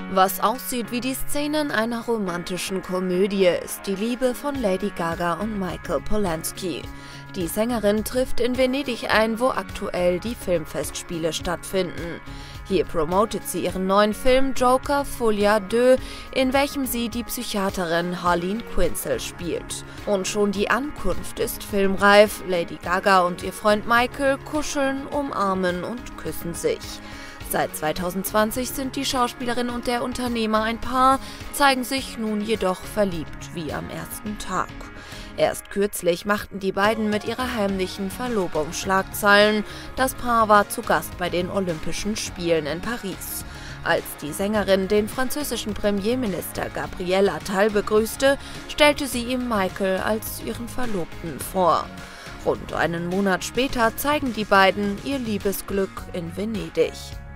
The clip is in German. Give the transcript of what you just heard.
Was aussieht wie die Szenen einer romantischen Komödie, ist die Liebe von Lady Gaga und Michael Polansky. Die Sängerin trifft in Venedig ein, wo aktuell die Filmfestspiele stattfinden. Hier promotet sie ihren neuen Film Joker Folie à Deux, in welchem sie die Psychiaterin Harleen Quinzel spielt. Und schon die Ankunft ist filmreif. Lady Gaga und ihr Freund Michael kuscheln, umarmen und küssen sich. Seit 2020 sind die Schauspielerin und der Unternehmer ein Paar, zeigen sich nun jedoch verliebt wie am ersten Tag. Erst kürzlich machten die beiden mit ihrer heimlichen Verlobung Schlagzeilen. Das Paar war zu Gast bei den Olympischen Spielen in Paris. Als die Sängerin den französischen Premierminister Gabriel Attal begrüßte, stellte sie ihm Michael als ihren Verlobten vor. Rund einen Monat später zeigen die beiden ihr Liebesglück in Venedig.